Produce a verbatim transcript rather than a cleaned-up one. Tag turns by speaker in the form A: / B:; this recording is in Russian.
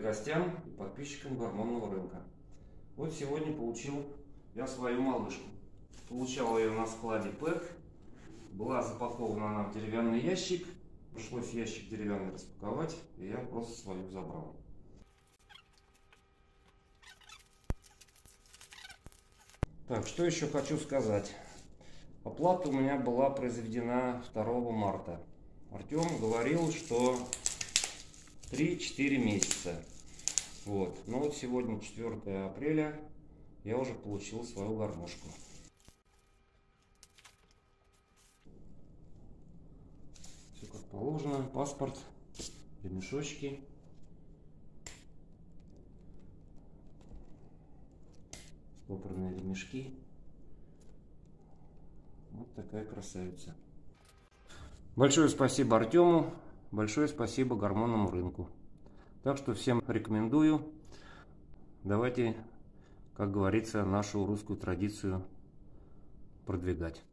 A: гостям и подписчикам гормонного рынка. Вот сегодня получил я свою малышку. Получал ее на складе ПЭК. Была запакована она в деревянный ящик. Пришлось ящик деревянный распаковать, и я просто свою забрал. Так, что еще хочу сказать. Оплата у меня была произведена второго марта. Артем говорил, что три-четыре месяца. Вот. Но вот сегодня четвёртое апреля, я уже получил свою гармошку. Все как положено. Паспорт, ремешочки. Стопорные ремешки. Вот такая красавица. Большое спасибо Артему, большое спасибо гормонному рынку. Так что всем рекомендую. Давайте, как говорится, нашу русскую традицию продвигать.